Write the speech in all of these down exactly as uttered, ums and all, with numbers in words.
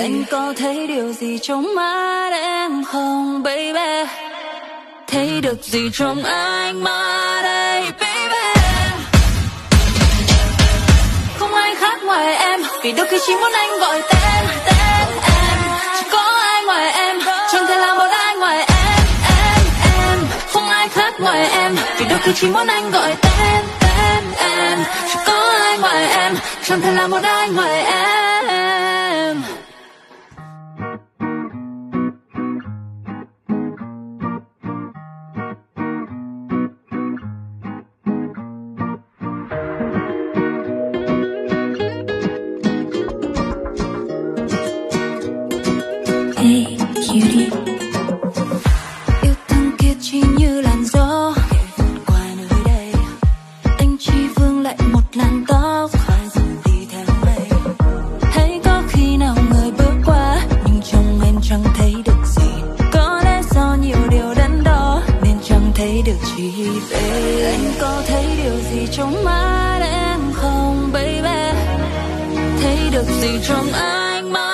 Anh có thấy điều gì trong mắt em không baby? Thấy được gì trong ánh mắt đây baby? Không ai khác ngoài em, vì đôi khi chỉ muốn anh gọi tên tên em. Chỉ có ai ngoài em, chẳng thể là một ai ngoài em em em. Không ai khác ngoài em, vì đôi khi chỉ muốn anh gọi tên tên em. Chỉ có ai ngoài em, chẳng thể là một ai ngoài em. Hey, cutie. Yêu thương kia chỉ như làn gió vượt qua nơi đây. Anh chỉ vương lại một làn tóc phải dần đi theo mây. Hay có khi nào người bước qua nhưng trong em chẳng thấy được gì. Có lẽ do nhiều điều đắn đo nên chẳng thấy được chi về. Anh có thấy điều gì trong mắt em không baby? Thấy được gì trong ánh mắt?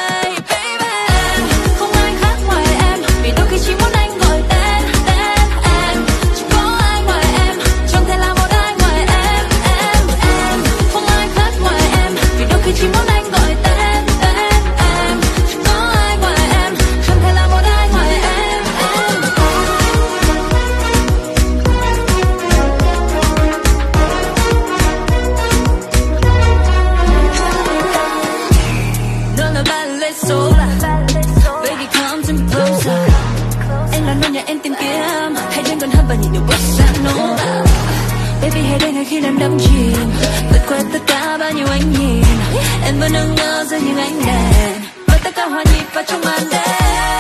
Chỉ muốn anh gọi tên tên em. Chỉ có ai ngoài em, chẳng thể là một ai ngoài em em em. Không ai khác ngoài em, vì đôi khi chỉ muốn anh gọi tên tên em. Chỉ có ai ngoài em, chẳng thể là một ai ngoài em em. Nó là ballet sola. Baby come to me closer. Anh là nơi nhà em tìm kiếm, hãy đến gần hơn và nhìn được bước sang nova. Baby hãy đến ngay khi em đắm chìm, vượt qua tất cả bao nhiêu ánh nhìn. Em vẫn ngơ ngơ dưới những ánh đèn, và tất cả hòa nhịp vào trong màn đêm.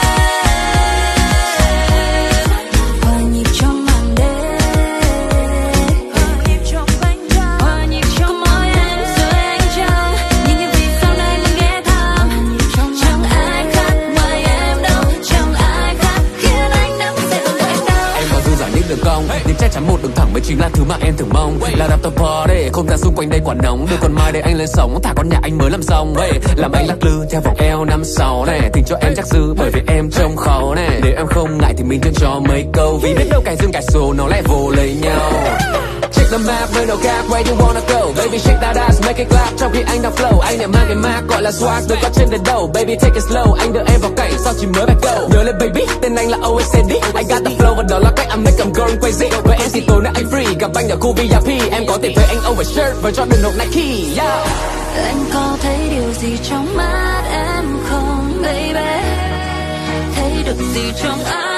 Hòa nhịp trong màn đêm, hòa nhịp trong bánh tráng, hòa nhịp trong môi em dưới ánh trăng. Nhìn như vì sau này mình ghé thăm, chẳng ai khác ngoài em đâu, chẳng ai khác khiến anh nắm sẽ không em đâu. Em có dư giả những đường cong, nhưng chắc chắn một đường thẳng mới chính là thứ mà em thường mong. Là đạp tập party, không gian xung quanh đây quá nóng. Đưa con mai để anh lên sóng, thả con nhà anh mới làm xong. Hey, làm anh lắc lư theo vòng eo năm sáu này, tình cho em chắc dư bởi vì em trông khó này. Nếu em không ngại thì mình thêm cho mấy câu, vì biết đâu cái dương cái số nó level lấy nhau. Check the map, với no gap, where you wanna go? Baby shake that ass, make it clap. Trong khi anh đang flow, anh lại mang cái mark gọi là swag được có trên đỉnh đầu. Baby take it slow, anh đưa em vào cảnh sau chỉ mới bắt đầu. Nhớ lên baby, tên anh là o ét en đê. I got the flow và đó là cách I make em going crazy. Với em thì tối nay anh free, gặp anh ở khu vê i pê. Em có tiền với anh overshirt với cho đường hộp Nike. Yeah. Anh có thấy điều gì trong mắt em không baby? Thấy được gì trong ánh